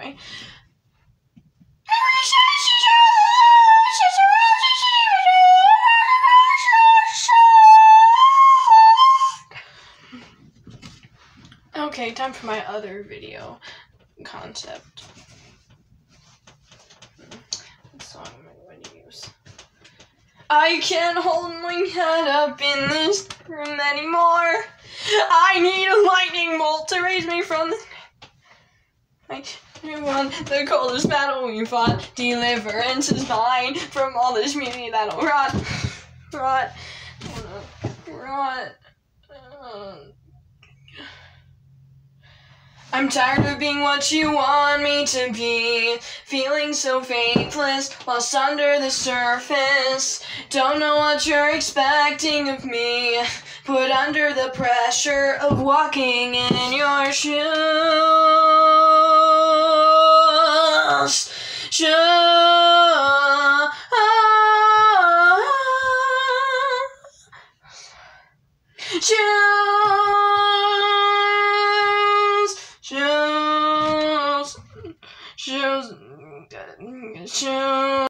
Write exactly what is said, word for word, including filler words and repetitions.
Anyway. Okay, time for my other video concept. What song am I going to use? I can't hold my head up in this room anymore. I need a lightning bolt to raise me from the... I won the coldest battle we fought. Deliverance is mine from all this mutiny that'll rot. Rot. Rot. Uh, I'm tired of being what you want me to be, feeling so faithless, lost under the surface. Don't know what you're expecting of me, put under the pressure of walking in your shoes. Shoes. Shoes.